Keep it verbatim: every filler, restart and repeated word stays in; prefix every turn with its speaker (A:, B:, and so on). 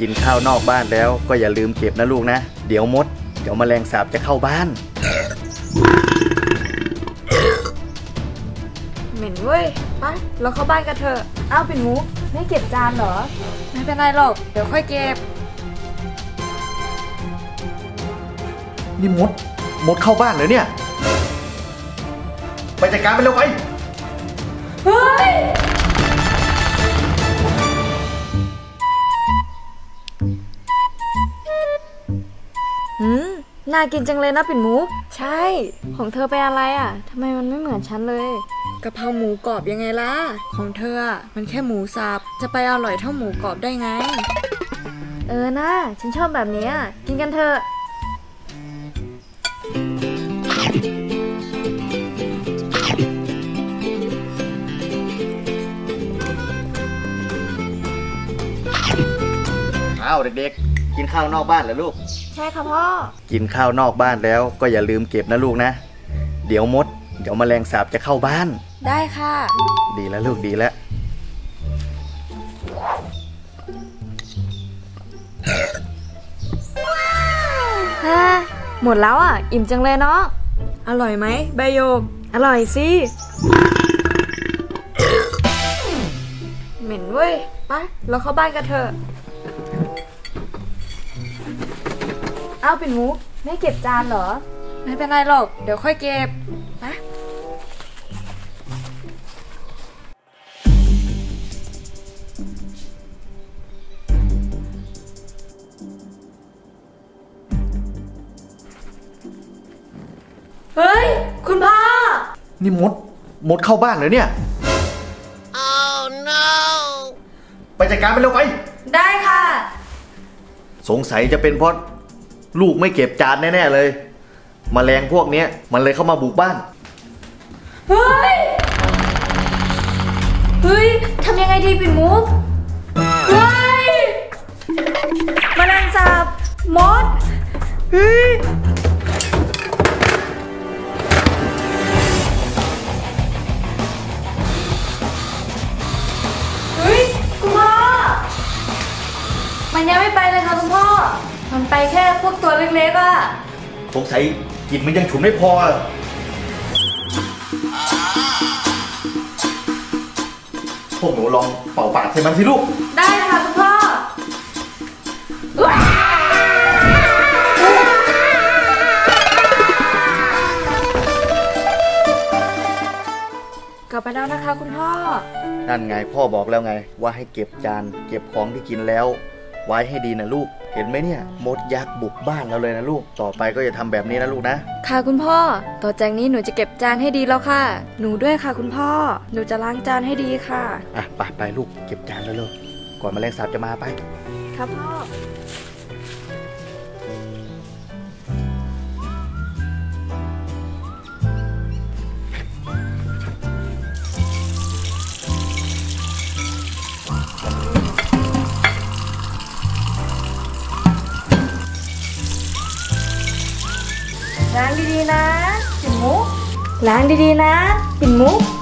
A: กินข้าวนอกบ้านแล้วก็อย่าลืมเก็บนะลูกนะเดี๋ยวมดเดี๋ยวแมลงสาบจะเข้าบ้าน
B: เหม็นเว้ยไปเราเข้าบ้านกันเถอะอ้าวปิ่นมุกไม่เก็บจานเหรอไม่เป็นไรหรอกเดี๋ยวค่อยเก็บ
A: นี่มดมดเข้าบ้านเหรอเนี่ยไปจัดการไปเร็วไป
B: เฮ้ยอืมน่ากินจังเลยนะปิ่นมุกใช่ของเธอเป็นอะไรอ่ะทำไมมันไม่เหมือนฉันเลยกะเพราหมูกรอบยังไงล่ะของเธอมันแค่หมูสับจะไปอร่อยเท่าหมูกรอบได้ไงเออนะฉันชอบแบบนี้กินกันเถอะ
A: อ้าวเด็กๆกินข้าวนอกบ้านเหรอลูก
B: ใช่ค่ะพ่อ
A: กินข้าวนอกบ้านแล้วก็อย่าลืมเก็บนะลูกนะเดี๋ยวมดเดี๋ยวแมลงสาบจะเข้าบ้าน
B: ได้ค่ะ
A: ดีแล้วลูกดีแล้ว
B: ฮ่าหมดแล้วอ่ะอิ่มจังเลยเนาะอร่อยไหมใบโยกอร่อยสิเหม็นเว้ยไปเราเข้าบ้านกันเถอะอ้าวปิ่นมุกไม่เก็บจานเหรอไม่เป็นไรหรอกเดี๋ยวค่อยเก็บนะเฮ้ยคุณพ่อ
A: นี่มดมดเข้าบ้านเหรอเนี่ย oh no ไปจัดการไปเร็วไป
B: ได้ค่ะ
A: สงสัยจะเป็นเพราะลูกไม่เก็บจานแน่ๆเลยแมลงพวกนี้มันเลยเข้ามาบุกบ้าน
B: เฮ้ยเฮ้ยทำยังไงดีปิ่นมุกเฮ้ยแมลงสาบมดเฮ้ยเฮ้ยคุณพ่อมันยังไม่ไปเลยค่ะคุณพ่อมันไปแค่พวกตัวเล็กๆอะ
A: สงสัยกลิ่นมันยังฉุนไม่พอพวกหนูลองเป่าปากใส่มันสิลูก
B: ได้ค่ะคุณพ่อกลับไปแล้วนะคะคุณพ่อ
A: นั่นไงพ่อบอกแล้วไงว่าให้เก็บจานเก็บของที่กินแล้วไว้ให้ดีนะลูกเห็นไหมเนี่ยมดยักษ์บุกบ้านเราเลยนะลูกต่อไปก็อย่าทำแบบนี้นะลูกนะ
B: ค่ะคุณพ่อต่อจากนี้หนูจะเก็บจานให้ดีแล้วค่ะหนูด้วยค่ะคุณพ่อหนูจะล้างจานให้ดีค่ะ
A: อ่ะไปไปลูกเก็บจานแล้วเลยก่อนแมลงสาบจะมาไป
B: ครับพ่อล้างดีๆนะปิ่นมุกล้างดีๆนะปิ่นมุก